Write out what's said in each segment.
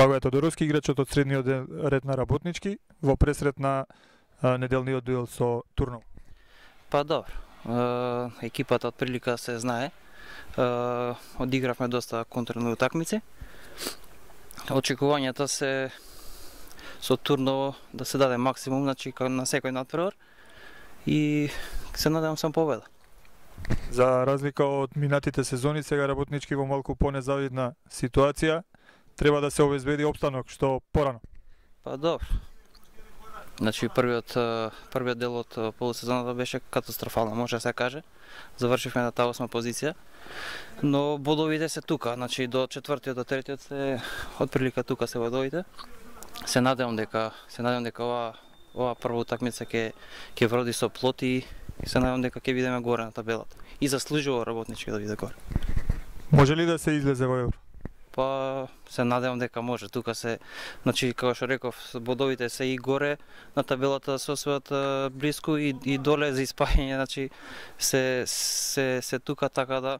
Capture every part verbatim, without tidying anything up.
Благоје Тодоровски, играчот од средниот ред на Работнички, во пресрет на неделниот дуел со Турнов. Па добро, екипата од прилика се знае, одигравме доста контролни утакмици. Очекувањата се со Турново да се даде максимум, значи на секој надпревар и се надевам сам победа. За разлика од минатите сезони, сега Работнички во малку понезавидна ситуација, треба да се обезбеди опстанок што порано. Па добро. Значи првиот првиот дел од полусезоната беше катастрофална, може да се каже. Завршивме на таа осма позиција, но бодовите се тука, значи до четвртиот до третиот се отприлика тука се бодовите. Се надевам дека се надевам дека ова ова прва утакмица ќе ќе вроди со плод и се надевам дека ќе бидеме горе на табелата. И заслужува Работнички да биде горе. Може ли да се излезе во евро? Па се надевам дека може. Тука се, значи како што реков, бодовите се и горе на табелата се освојат блиску и, и доле за испаѓање, значи се се се тука, така да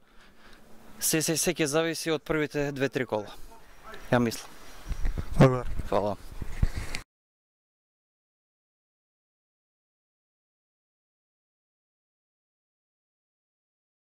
се се се ќе зависи од првите две-три кола. Ја мислам. Благодарам. Фала.